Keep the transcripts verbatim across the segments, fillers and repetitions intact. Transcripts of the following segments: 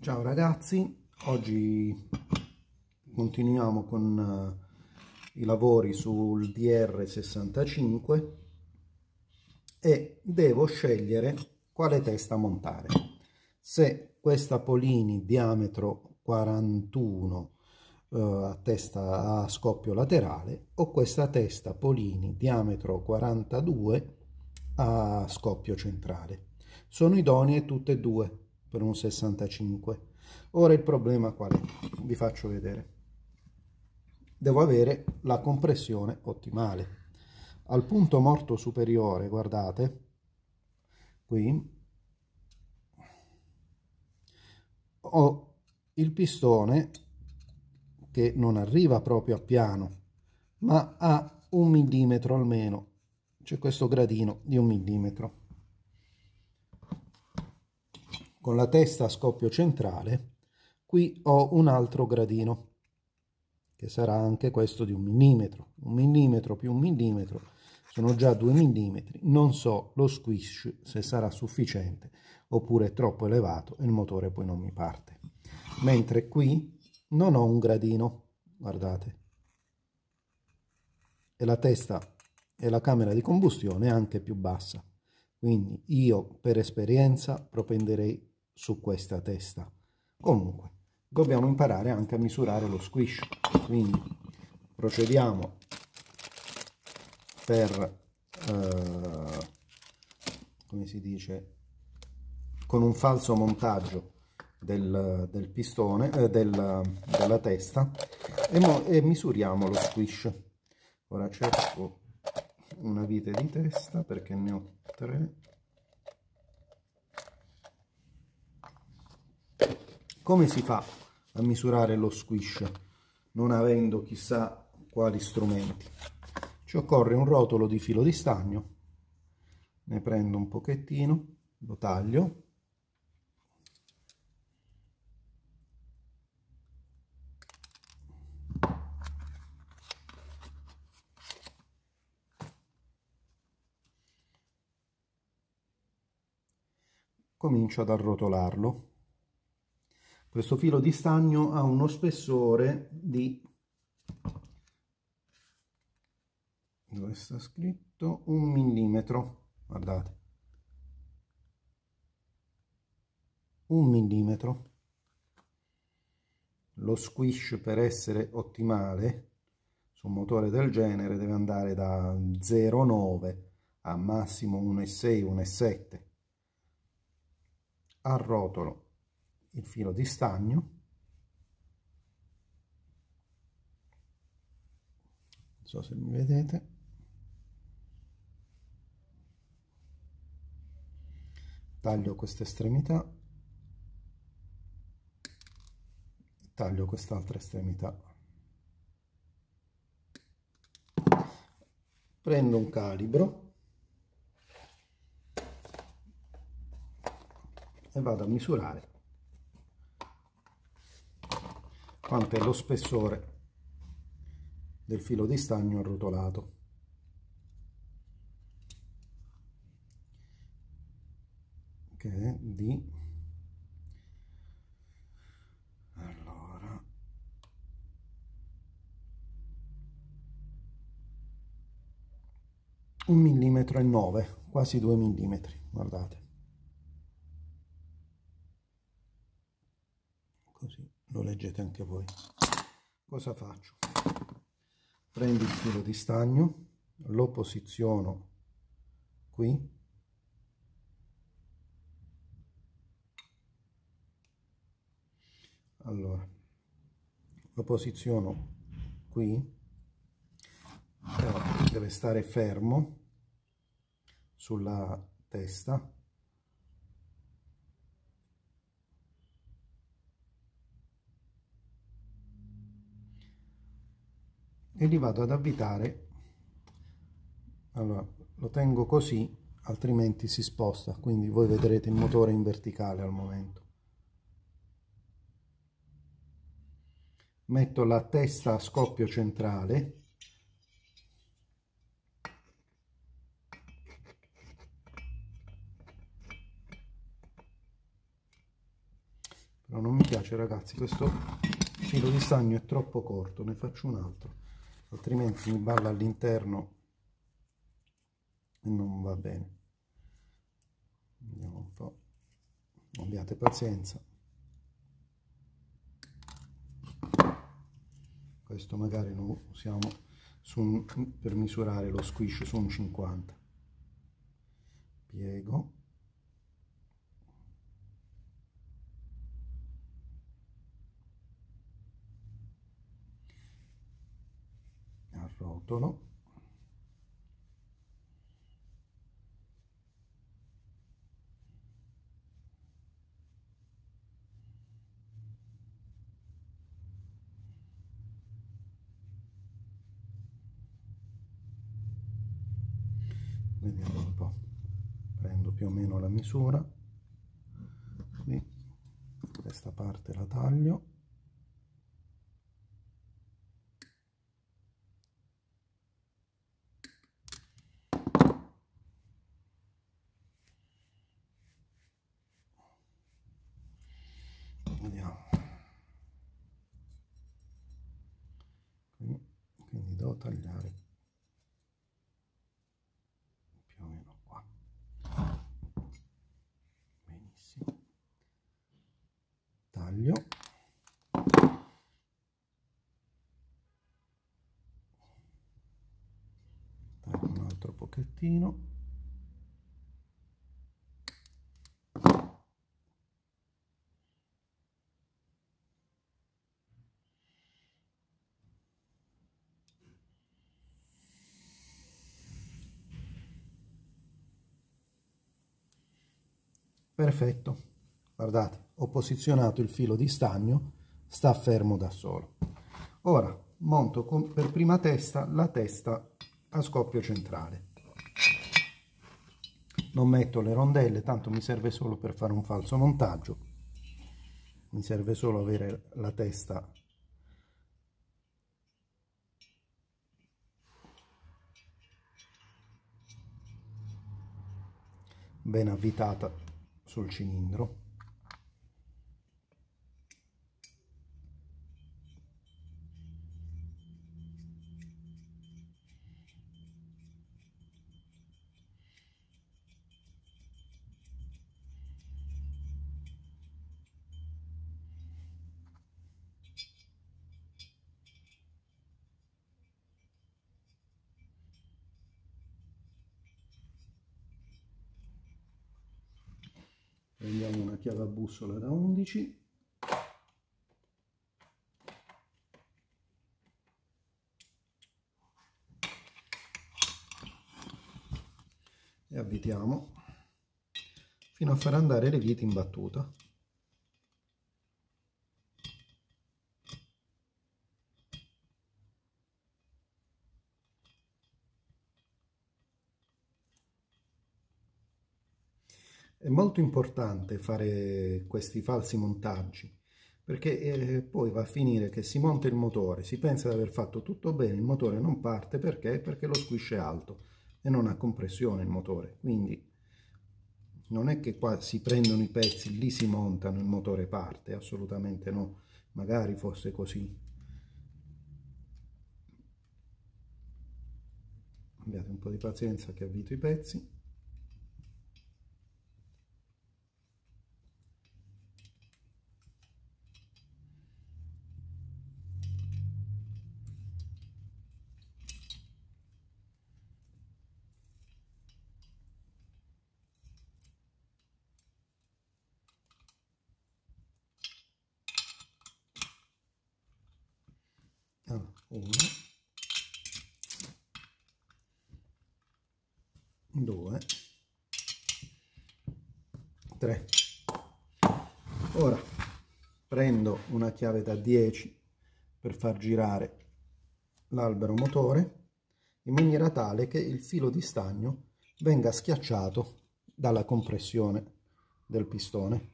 Ciao ragazzi, oggi continuiamo con uh, i lavori sul D R sessantacinque e devo scegliere quale testa montare. Se questa Polini diametro quarantuno uh, a testa a scoppio laterale o questa testa Polini diametro quarantadue a scoppio centrale. Sono idonee tutte e due per un sessantacinque. Ora il problema qual è? Vi faccio vedere. Devo avere la compressione ottimale. Al punto morto superiore, guardate, qui ho il pistone che non arriva proprio a piano, ma ha un millimetro almeno. C'è questo gradino di un millimetro. Con la testa a scoppio centrale, qui ho un altro gradino, che sarà anche questo di un millimetro. Un millimetro più un millimetro sono già due millimetri. Non so lo squish se sarà sufficiente oppure è troppo elevato e il motore poi non mi parte. Mentre qui non ho un gradino, guardate. E la testa e la camera di combustione è anche più bassa. Quindi io per esperienza propenderei su questa testa. Comunque dobbiamo imparare anche a misurare lo squish, quindi procediamo per eh, come si dice, con un falso montaggio del, del pistone eh, del, della testa e, mo, e misuriamo lo squish. Ora cerco una vite di testa perché ne ho tre. Come si fa a misurare lo squish non avendo chissà quali strumenti? Ci occorre un rotolo di filo di stagno, ne prendo un pochettino, lo taglio, comincio ad arrotolarlo. Questo filo di stagno ha uno spessore di, dove sta scritto, un millimetro, guardate, un millimetro. Lo squish per essere ottimale su un motore del genere deve andare da zero virgola nove a massimo uno virgola sei, uno virgola sette. Arrotolo il filo di stagno, non so se mi vedete, taglio questa estremità, taglio quest'altra estremità, prendo un calibro e vado a misurare quanto è lo spessore del filo di stagno arrotolato. Che è di, allora, un millimetro e nove, quasi due millimetri, guardate. Così lo leggete anche voi. Cosa faccio? Prendo il filo di stagno, lo posiziono qui, allora lo posiziono qui, però deve stare fermo sulla testa. E li vado ad avvitare. Allora lo tengo così, altrimenti si sposta, quindi voi vedrete il motore in verticale al momento. Metto la testa a scoppio centrale, però non mi piace, ragazzi, questo filo di stagno è troppo corto, ne faccio un altro, altrimenti mi balla all'interno e non va bene. Vediamo un po', abbiate pazienza. Questo magari lo usiamo su un, per misurare lo squish su un cinquanta. Piego. Arrotolo. Vediamo un po', prendo più o meno la misura, qui questa parte la taglio, vediamo, qui, quindi devo tagliare più o meno qua. Benissimo, taglio, taglio un altro pochettino, perfetto, guardate, ho posizionato il filo di stagno, sta fermo da solo. Ora monto con, per prima testa la testa a scoppio centrale. Non metto le rondelle, tanto mi serve solo per fare un falso montaggio, mi serve solo avere la testa ben avvitata sul cilindro. Prendiamo una chiave a bussola da undici e avvitiamo fino a far andare le viti in battuta. È molto importante fare questi falsi montaggi, perché eh, poi va a finire che si monta il motore, si pensa di aver fatto tutto bene, il motore non parte, perché? Perché lo squish è alto e non ha compressione il motore, quindi non è che qua si prendono i pezzi, lì si montano, il motore parte, assolutamente no, magari fosse così. Abbiate un po' di pazienza che avvito i pezzi. Allora, uno, due, tre. Ora prendo una chiave da dieci per far girare l'albero motore in maniera tale che il filo di stagno venga schiacciato dalla compressione del pistone.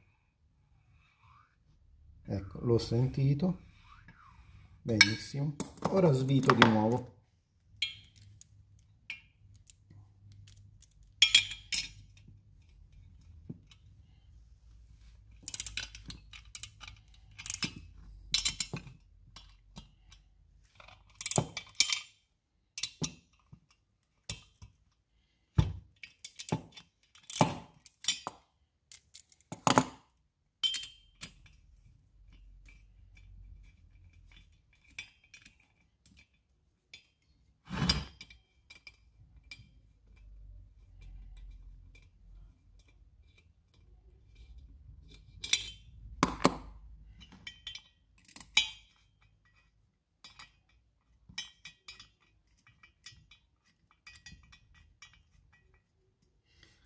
Ecco, l'ho sentito benissimo. Ora svito di nuovo.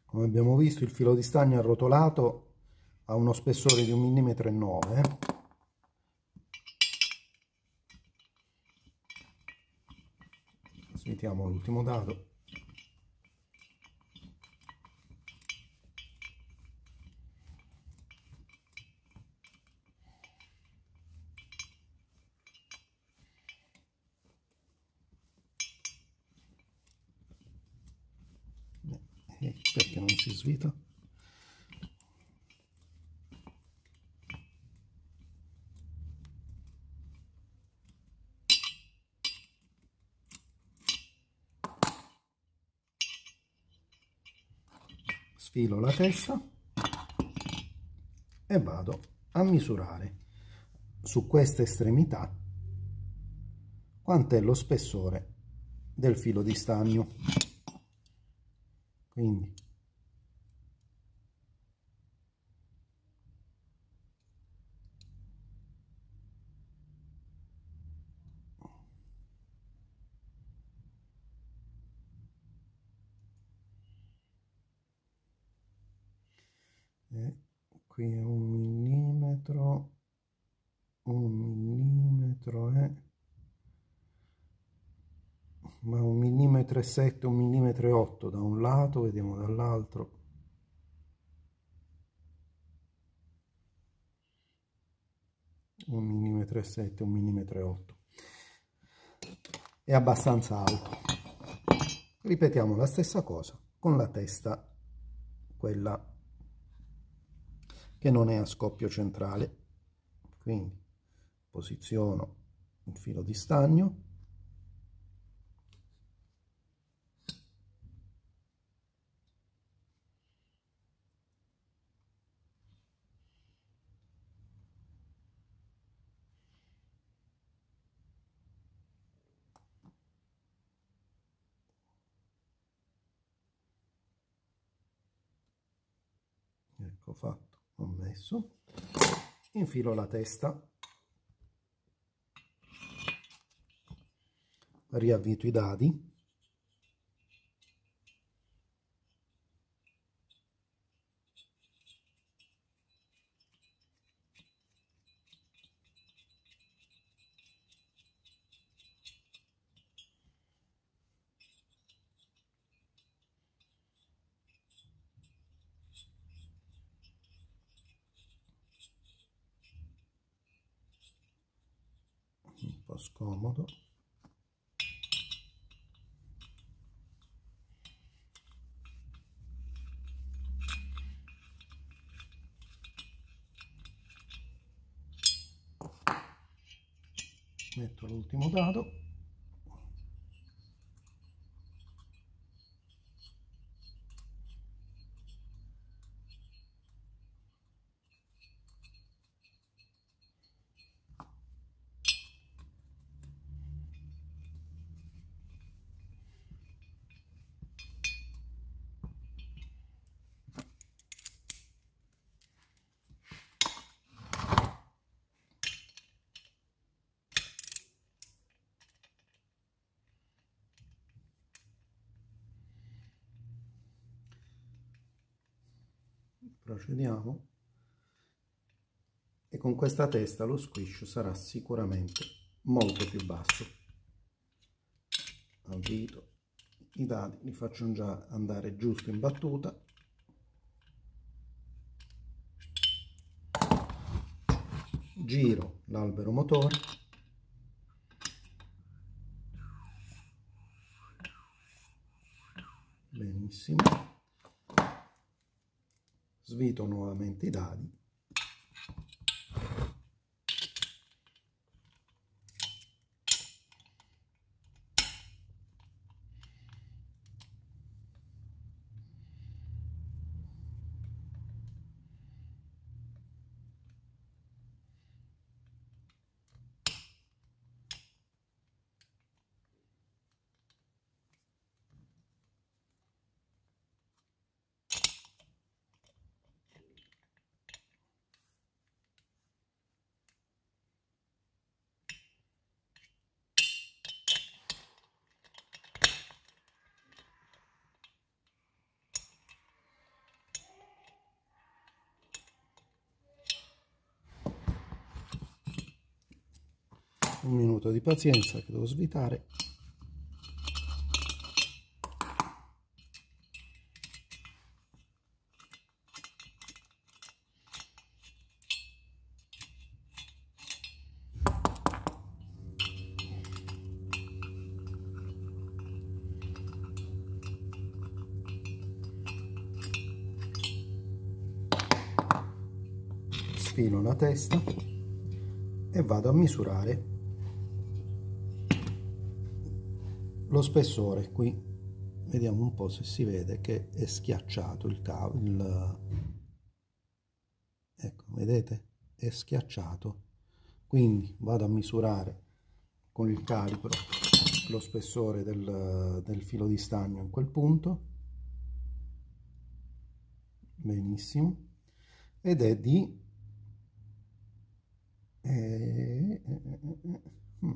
Come abbiamo visto, il filo di stagno arrotolato ha uno spessore di un millimetro e nove. Svitiamo l'ultimo dado. Eh, perché non si svita? Sfilo la testa e vado a misurare su questa estremità quant'è lo spessore del filo di stagno. Quindi e qui è un millimetro, un millimetro è, ma un millimetro e sette, un millimetro e otto da un lato, vediamo dall'altro. Un millimetro e sette, un millimetro e otto. È abbastanza alto. Ripetiamo la stessa cosa con la testa, quella che non è a scoppio centrale. Quindi posiziono il filo di stagno, ecco fatto, ho messo, infilo la testa, riavvito i dadi, un po' scomodo, metto l'ultimo dado, procediamo, e con questa testa lo squish sarà sicuramente molto più basso. Avvito i dadi, li faccio già andare giusto in battuta, giro l'albero motore, benissimo, svito nuovamente i dadi, un minuto di pazienza che devo svitare. Sfilo la testa e vado a misurare lo spessore. Qui vediamo un po' se si vede che è schiacciato il cavo, il, ecco, vedete, è schiacciato. Quindi vado a misurare con il calibro lo spessore del, del filo di stagno in quel punto. Benissimo, ed è di eh, eh, eh, eh.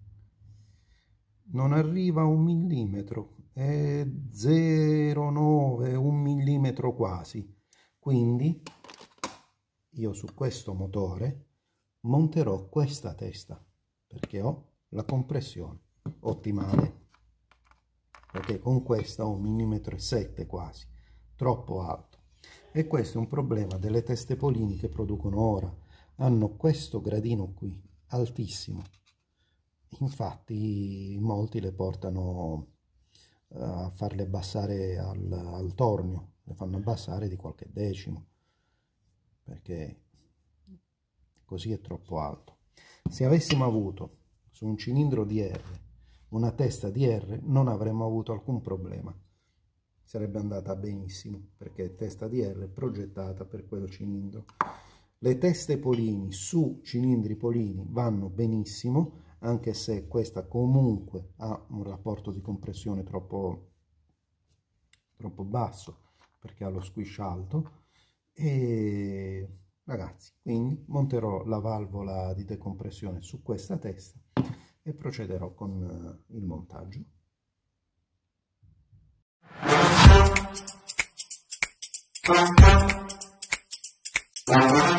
non arriva a un millimetro, è zero virgola nove, un millimetro quasi. Quindi io su questo motore monterò questa testa perché ho la compressione ottimale, perché con questa ho un millimetro e sette quasi, troppo alto. E questo è un problema delle teste Polini che producono ora, hanno questo gradino qui altissimo. Infatti molti le portano a farle abbassare al, al tornio, le fanno abbassare di qualche decimo, perché così è troppo alto. Se avessimo avuto su un cilindro D R una testa D R non avremmo avuto alcun problema, sarebbe andata benissimo, perché testa D R è progettata per quel cilindro. Le teste Polini su cilindri Polini vanno benissimo, anche se questa comunque ha un rapporto di compressione troppo, troppo basso, perché ha lo squish alto. E ragazzi, quindi monterò la valvola di decompressione su questa testa e procederò con il montaggio. Thank you.